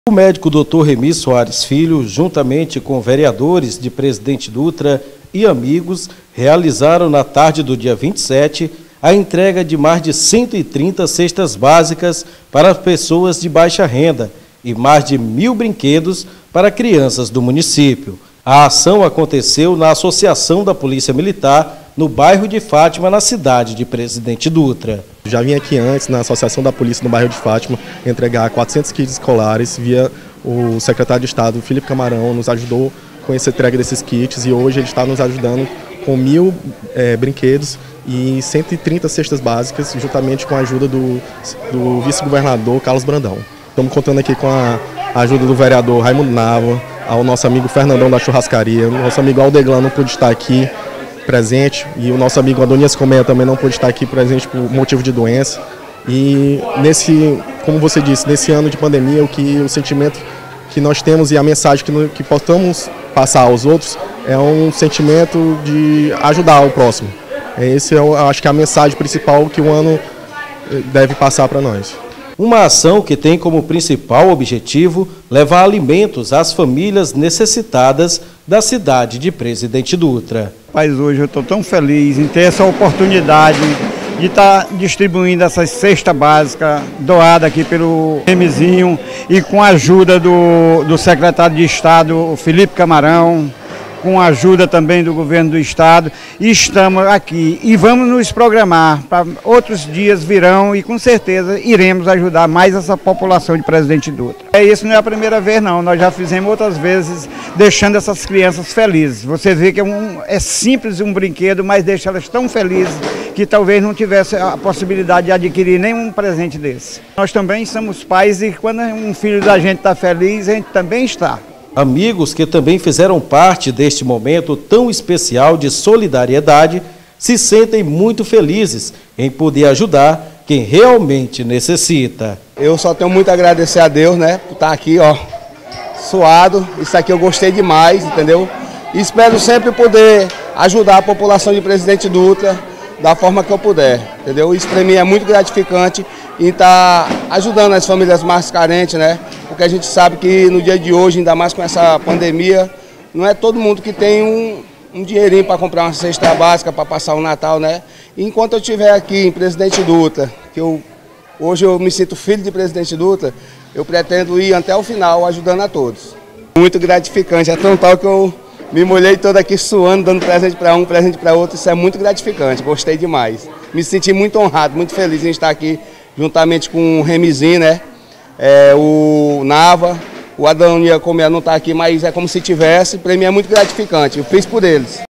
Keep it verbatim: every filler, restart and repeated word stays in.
O médico doutor Remi Soares Filho, juntamente com vereadores de Presidente Dutra e amigos, realizaram na tarde do dia vinte e sete a entrega de mais de cento e trinta cestas básicas para pessoas de baixa renda e mais de mil brinquedos para crianças do município. A ação aconteceu na Associação da Polícia Militar, no bairro de Fátima, na cidade de Presidente Dutra. Já vim aqui antes, na Associação da Polícia no bairro de Fátima, entregar quatrocentos kits escolares via o secretário de Estado, Felipe Camarão, nos ajudou com essa entrega desses kits e hoje ele está nos ajudando com mil é, brinquedos e cento e trinta cestas básicas, juntamente com a ajuda do, do vice-governador Carlos Brandão. Estamos contando aqui com a ajuda do vereador Raimundo Nava, ao nosso amigo Fernandão da Churrascaria, o nosso amigo Aldeglan não pôde estar aqui presente e o nosso amigo Adonias Comea também não pôde estar aqui presente por motivo de doença. E nesse, como você disse, nesse ano de pandemia, o que o sentimento que nós temos e a mensagem que, que possamos passar aos outros é um sentimento de ajudar o próximo. Esse eu acho que é a mensagem principal que o ano deve passar para nós. Uma ação que tem como principal objetivo levar alimentos às famílias necessitadas da cidade de Presidente Dutra. Mas hoje eu estou tão feliz em ter essa oportunidade de estar distribuindo essa cesta básica doada aqui pelo Remizinho e com a ajuda do, do secretário de Estado, Felipe Camarão, com a ajuda também do governo do estado, e estamos aqui e vamos nos programar para outros dias virão e com certeza iremos ajudar mais essa população de Presidente Dutra. É, isso não é a primeira vez não, nós já fizemos outras vezes deixando essas crianças felizes. Você vê que é, um, é simples um brinquedo, mas deixa elas tão felizes que talvez não tivesse a possibilidade de adquirir nenhum presente desse. Nós também somos pais e quando um filho da gente está feliz, a gente também está. Amigos que também fizeram parte deste momento tão especial de solidariedade se sentem muito felizes em poder ajudar quem realmente necessita. Eu só tenho muito a agradecer a Deus, né, por estar aqui, ó, suado. Isso aqui eu gostei demais, entendeu? E espero sempre poder ajudar a população de Presidente Dutra da forma que eu puder, entendeu? Isso para mim é muito gratificante em estar ajudando as famílias mais carentes, né? Porque a gente sabe que no dia de hoje, ainda mais com essa pandemia, não é todo mundo que tem um, um dinheirinho para comprar uma cesta básica para passar o Natal, né? E enquanto eu estiver aqui em Presidente Dutra, que eu, hoje eu me sinto filho de Presidente Dutra, eu pretendo ir até o final ajudando a todos. Muito gratificante, é tão tal que eu me molhei todo aqui suando, dando presente para um, presente para outro, isso é muito gratificante, gostei demais. Me senti muito honrado, muito feliz em estar aqui juntamente com o Remizinho, né? É, o Nava, o Adonias Comea não está aqui, mas é como se tivesse, para mim é muito gratificante, eu fiz por eles.